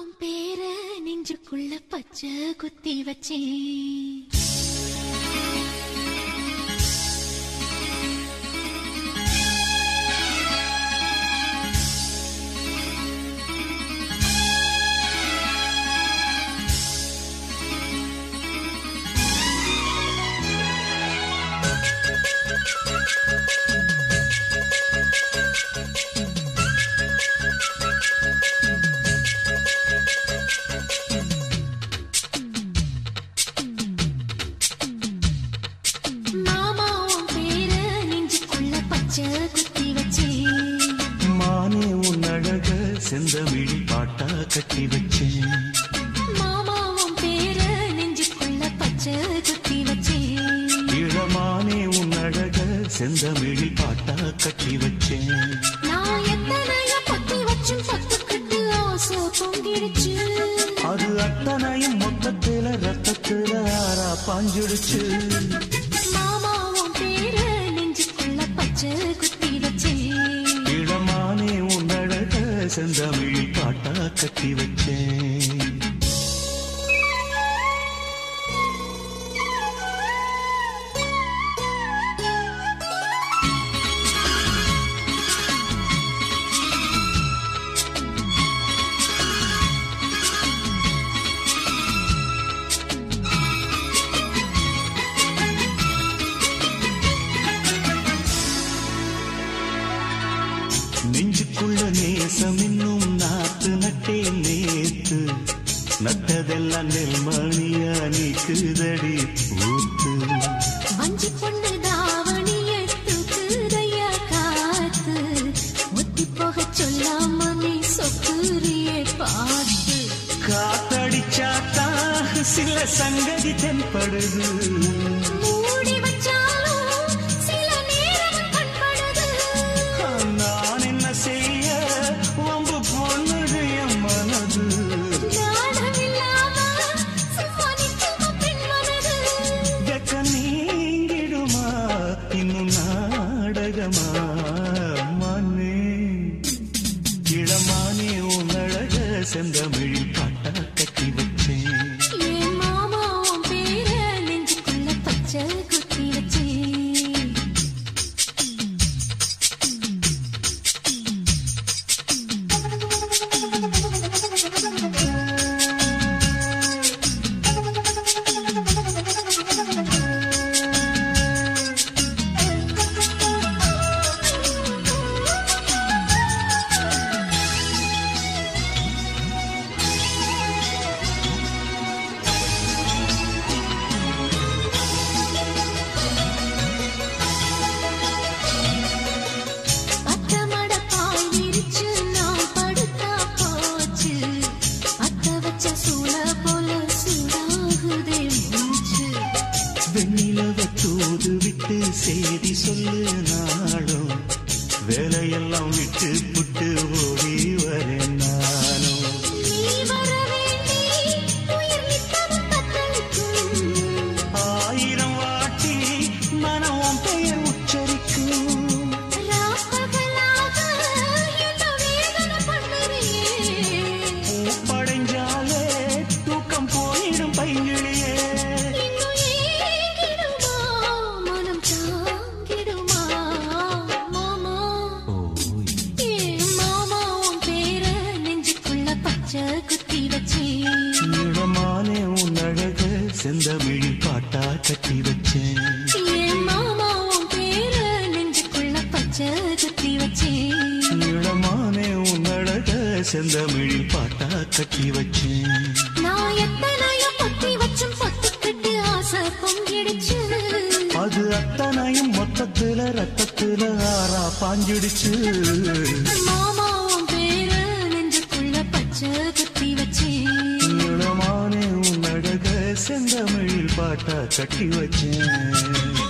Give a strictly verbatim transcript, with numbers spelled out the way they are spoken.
உன் பேர நெஞ்சுக்குள்ள பச்சை குத்தி வச்சேன். செந்தமிழி பாட்டா கட்டி வச்சேன். மாமாவும் பேர நெஞ்சுக்குள்ள பச்சை குத்தி வச்சேன். இளமானே உன் அழக செந்தமிழி பாட்டா கட்டி வச்சேன். நான் எத்தனைய பத்தி வச்சும் பத்துக்கிட்டு ஆசை பொங்கிடுச்சு. அது அத்தனையும் மொத்தத்துல ரத்தத்துல ஆறா பாஞ்சிடுச்சு. மாமாவும் பேர நெஞ்சுக்குள்ள பச்சை குத்தி வச்சேன். இளமானே உன் அழக செந்தமிழி பாட்டா கட்டி வச்சேன். நெஞ்சுக்குள்ள நேசம் இன்னும் நாத்து நட்டே நேத்து. நட்டதெல்லாம் நெல்மணியா நீக்குதடி பூத்து. வஞ்சி பொண்ணு தாவணிய தூக்குதையா காத்து. ஒத்தி போக சொல்லாம நீ சொக்குரியே பார்த்து. காத்தடிச்சாத்தாக சில சங்கதி தென்படுது. மூடி வச்சாலும் சில நேரம் கண்படுது. நான் என்ன செய்ய வம்பு பொண்ணுது என் மனது. நாணமில்லாம சும்மா நிற்குமா பெண் மனது. வெக்க நீங்கிடுமா இன்னும் நாடகமா மண்ணே. இளமானே உன் அழக செந்தமிழி பாட்டா கட்டி வச்சேன். என் மாமாவும் பேர நெஞ்சுக்குள்ள பச்சை குத்தி வச்சேன். செய்தி சொல்லு நாளும் வேலையெல்லாம் விட்டு புட்டு ஓடி வரேன் நானும். ஆயிரம் வாட்டி மனம் பெயர் உச்சரிக்கும். படைஞ்சாலே தூக்கம் போயிடும் பைங்கிழியே. இளமானே உன் அழக செந்தமிழி பாட்டா கட்டி வச்சேன். மாமாவும் பேர நெஞ்சுக்குள்ள பச்சை குத்தி வச்சேன். இளமானே உன் அழக செந்தமிழி பாட்டா கட்டி வச்சேன். நான் எத்தனையோ பத்தி வச்சும் பத்துக்கிட்டு ஆசை பொங்கிடுச்சு. அது அத்தனையும் மொத்தத்துல ரத்தத்துல ஆறா பாஞ்சிடுச்சு. மாமாவும் பேர நெஞ்சுக்குள்ள பச்சை குத்தி வச்சேன். இளமானே உன் அழக செந்தமிழில் பாட்டா கட்டி வச்சேன்.